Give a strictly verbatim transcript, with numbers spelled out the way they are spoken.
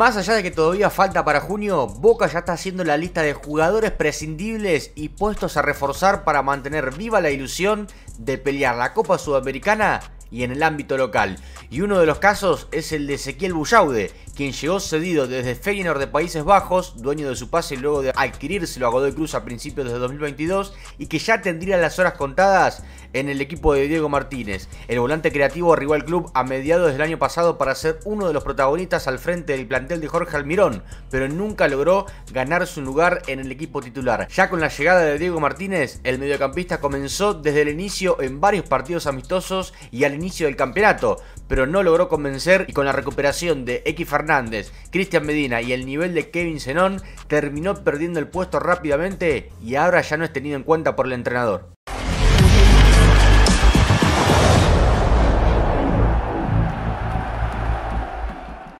Más allá de que todavía falta para junio, Boca ya está haciendo la lista de jugadores prescindibles y puestos a reforzar para mantener viva la ilusión de pelear la Copa Sudamericana y en el ámbito local. Y uno de los casos es el de Ezequiel Bullaude, quien llegó cedido desde Feyenoord de Países Bajos, dueño de su pase luego de adquirírselo a Godoy Cruz a principios de dos mil veintidós, y que ya tendría las horas contadas en el equipo de Diego Martínez. El volante creativo arribó al club a mediados del año pasado para ser uno de los protagonistas al frente del plantel de Jorge Almirón, pero nunca logró ganarse un lugar en el equipo titular. Ya con la llegada de Diego Martínez, el mediocampista comenzó desde el inicio en varios partidos amistosos y al inicio del campeonato, pero no logró convencer, y con la recuperación de X Fernández, Cristian Medina y el nivel de Kevin Zenón, terminó perdiendo el puesto rápidamente y ahora ya no es tenido en cuenta por el entrenador.